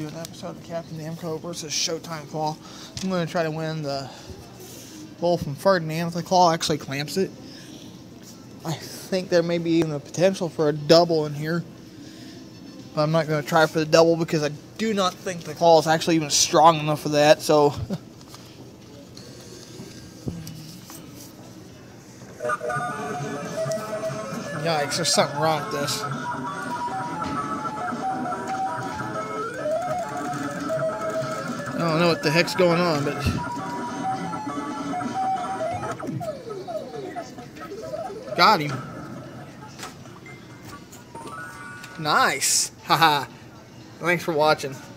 do an episode of Captain Namco versus Showtime Claw. I'm going to try to win the bull from Ferdinand. The claw actually clamps it. I think there may be even a potential for a double in here. But I'm not going to try for the double because I do not think the claw is actually even strong enough for that. So, yikes, there's something wrong with this. I don't know what the heck's going on, but got him. Nice. Haha. Thanks for watching.